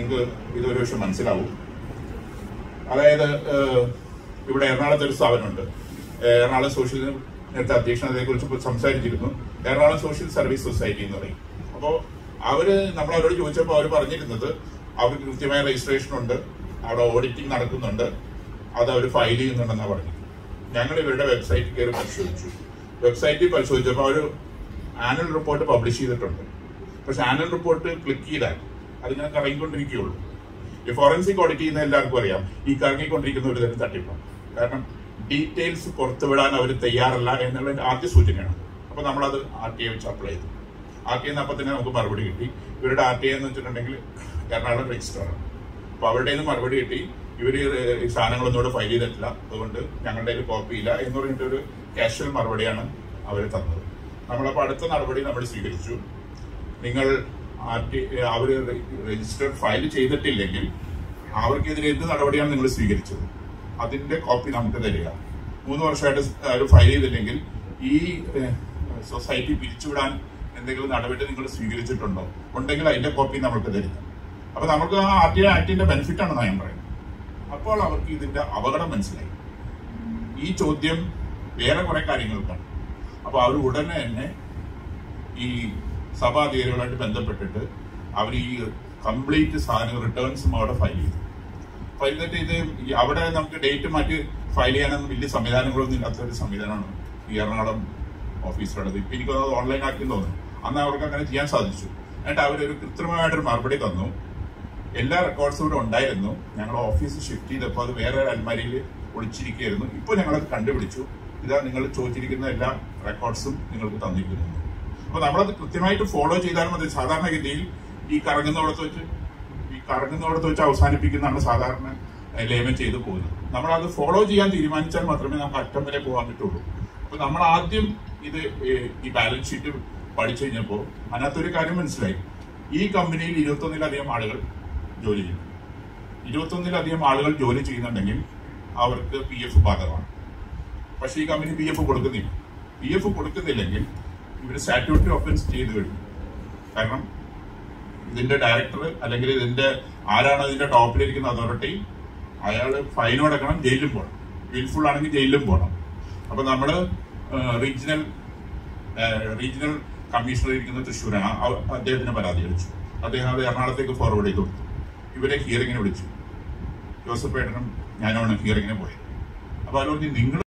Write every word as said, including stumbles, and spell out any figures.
നിങ്ങൾക്ക് ഇതൊരു പക്ഷെ മനസ്സിലാവും. അതായത് ഇവിടെ എറണാകുളത്ത് ഒരു സ്ഥാപനമുണ്ട്, എറണാകുളം സോഷ്യൽ നേരത്തെ അധ്യക്ഷൻ അതേക്കുറിച്ച് സംസാരിച്ചിരുന്നു. എറണാകുളം സോഷ്യൽ സർവീസ് സൊസൈറ്റി എന്ന് പറയും. അപ്പോൾ അവര് നമ്മൾ അവരോട് ചോദിച്ചപ്പോൾ അവർ പറഞ്ഞിരുന്നത് അവർക്ക് കൃത്യമായ രജിസ്ട്രേഷൻ ഉണ്ട്, അവിടെ ഓഡിറ്റിംഗ് നടക്കുന്നുണ്ട്, അത് അവർ ഫയൽ ചെയ്യുന്നുണ്ടെന്നാണ് പറഞ്ഞത്. ഞങ്ങൾ ഇവരുടെ വെബ്സൈറ്റിൽ കയറി പരിശോധിച്ചു. വെബ്സൈറ്റിൽ പരിശോധിച്ചപ്പോൾ അവർ ആനുവൽ റിപ്പോർട്ട് പബ്ലിഷ് ചെയ്തിട്ടുണ്ട്. പക്ഷെ ആനുവൽ റിപ്പോർട്ട് ക്ലിക്ക് ചെയ്താൽ അതിങ്ങനെ കറങ്ങിക്കൊണ്ടിരിക്കുകയുള്ളൂ. ഈ ഫോറൻസിക് ഓഡിറ്റ് ചെയ്യുന്ന എല്ലാവർക്കും അറിയാം ഈ കറങ്ങിക്കൊണ്ടിരിക്കുന്ന ഒരു തരം തട്ടിപ്പാണ്. കാരണം ഡീറ്റെയിൽസ് പുറത്തുവിടാൻ അവർ തയ്യാറല്ല എന്നുള്ളതിന്റെ ആദ്യ സൂചനയാണ്. അപ്പൊ നമ്മളത് ആർ ടി ഐ വെച്ച് അപ്ലൈ ചെയ്തു. ആർ ടി ഐ അപ്പൊ തന്നെ നമുക്ക് മറുപടി കിട്ടി. ഇവരുടെ ആർ ടി ഐ എന്ന് വെച്ചിട്ടുണ്ടെങ്കിൽ എറണാകുളം രജിസ്റ്റർ ആണ്. അപ്പൊ അവരുടെ നിന്ന് മറുപടി കിട്ടി, ഇവര് ഈ സാധനങ്ങളൊന്നും ഇവിടെ ഫയൽ ചെയ്തിട്ടില്ല, അതുകൊണ്ട് ഞങ്ങളുടെ കയ്യിൽ കോപ്പി ഇല്ല എന്ന് പറഞ്ഞിട്ടൊരു കാഷ്വൽ മറുപടിയാണ് അവർ തന്നത്. നമ്മളപ്പോൾ അടുത്ത നടപടി നമ്മൾ സ്വീകരിച്ചു. നിങ്ങൾ ആർ ടി അവർ രജിസ്റ്റർ ഫയൽ ചെയ്തിട്ടില്ലെങ്കിൽ അവർക്കെതിരെ എന്ത് നടപടിയാണ് നിങ്ങൾ സ്വീകരിച്ചത് അതിന്റെ കോപ്പി നമുക്ക് തരിക. മൂന്ന് വർഷമായിട്ട് അവർ ഫയൽ ചെയ്തില്ലെങ്കിൽ ഈ സൊസൈറ്റി പിരിച്ചുവിടാൻ എന്തെങ്കിലും നടപടി നിങ്ങൾ സ്വീകരിച്ചിട്ടുണ്ടോ, ഉണ്ടെങ്കിൽ അതിന്റെ കോപ്പി നമുക്ക് തരിക. അപ്പൊ നമുക്ക് ആ ആർ ടി ഐ ആക്ടിന്റെ ബെനിഫിറ്റ് ആണെന്ന് ഞാൻ പറയുന്നത്. അപ്പോൾ അവർക്ക് ഇതിന്റെ അപകടം മനസ്സിലായി. ഈ ചോദ്യം വേറെ കുറെ കാര്യങ്ങൾക്കാണ്. അപ്പൊ അവർ ഉടനെ തന്നെ ഈ സഭാധികാരികളുമായിട്ട് ബന്ധപ്പെട്ടിട്ട് അവർ ഈ കംപ്ലീറ്റ് സാധനം റിട്ടേൺസും അവിടെ ഫയൽ ചെയ്തു. ഫയൽ ചെയ്തിട്ട് ഇത് അവിടെ നമുക്ക് ഡേറ്റ് മാറ്റി ഫയൽ ചെയ്യാനൊന്നും വലിയ സംവിധാനങ്ങളൊന്നും ഇല്ലാത്ത ഒരു സംവിധാനമാണ് ഈ എറണാകുളം ഓഫീസിലുള്ളത്. ഇപ്പൊ എനിക്കത് ഓൺലൈൻ ആക്കി തോന്നുന്നു. അന്ന് അവർക്ക് അങ്ങനെ ചെയ്യാൻ സാധിച്ചു. എന്നിട്ട് അവരൊരു കൃത്രിമമായിട്ടൊരു മറുപടി തന്നു. എല്ലാ റെക്കോർഡ്സും ഇവിടെ ഉണ്ടായിരുന്നു, ഞങ്ങൾ ഓഫീസ് ഷിഫ്റ്റ് ചെയ്തപ്പോൾ അത് വേറെ അൽമാരിയിൽ ഒളിച്ചിരിക്കുകയായിരുന്നു. ഇപ്പൊ ഞങ്ങളത് കണ്ടുപിടിച്ചു, ഇതാ നിങ്ങൾ ചോദിച്ചിരിക്കുന്ന എല്ലാ റെക്കോർഡ്സും നിങ്ങൾക്ക് തന്നിരിക്കുന്നു. അപ്പൊ നമ്മളത് കൃത്യമായിട്ട് ഫോളോ ചെയ്താൽ മതി. സാധാരണഗതിയിൽ ഈ കറങ്ങുന്നവിടത്ത് വെച്ച് ഈ കറങ്ങുന്നവിടത്ത് വെച്ച് അവസാനിപ്പിക്കുന്നതാണ് സാധാരണ ലേമം ചെയ്തു പോകുന്നത്. നമ്മളത് ഫോളോ ചെയ്യാൻ തീരുമാനിച്ചാൽ മാത്രമേ നമുക്ക് അറ്റം വരെ പോകാൻ പറ്റുള്ളൂ. അപ്പൊ നമ്മൾ ആദ്യം ഇത് ഈ ബാലൻസ് ഷീറ്റ് പഠിച്ചു കഴിഞ്ഞപ്പോൾ അതിനകത്തൊരു കാര്യം മനസ്സിലായി. ഈ കമ്പനിയിൽ ഇരുപത്തൊന്നിലധികം ആളുകൾ ജോലി ചെയ്യും. ഇരുപത്തൊന്നിലധികം ആളുകൾ ജോലി ചെയ്യുന്നുണ്ടെങ്കിൽ അവർക്ക് പി എഫ് ബാധകമാണ്. പക്ഷെ ഈ കമ്പനി പി എഫ് കൊടുക്കുന്നില്ല. പി എഫ് കൊടുക്കുന്നില്ലെങ്കിൽ ഇവർ സ്റ്റാറ്റ്യൂട്ടറി ഒഫൻസ് ചെയ്തു കഴിഞ്ഞു. കാരണം ഇതിന്റെ ഡയറക്ടർ അല്ലെങ്കിൽ ഇതിന്റെ ആരാണ് ഇതിന്റെ ടോപ്പിലിരിക്കുന്ന അതോറിറ്റി, അയാൾ ഫൈൻ അടക്കണം, ജയിലിലും പോകണം. വിൽഫുൾ ആണെങ്കിൽ ജയിലിലും പോകണം. അപ്പൊ നമ്മള് റീജിയണൽ റീജിയണൽ കമ്മീഷണർ ഇരിക്കുന്ന തൃശ്ശൂരാണ്, അദ്ദേഹത്തിന് പരാതി അടിച്ചു. അദ്ദേഹം അത് എറണാകുളത്തേക്ക് ഫോർവേഡ് ചെയ്ത് കൊടുത്തു. ഇവരെ ഹിയറിങ്ങിന് വിളിച്ചു. ജോസഫ് ഏട്ടനും ഞാനുമാണ് ഹിയറിങ്ങിന് പോയത്. അപ്പൊ അതുകൊണ്ട് നിങ്ങൾ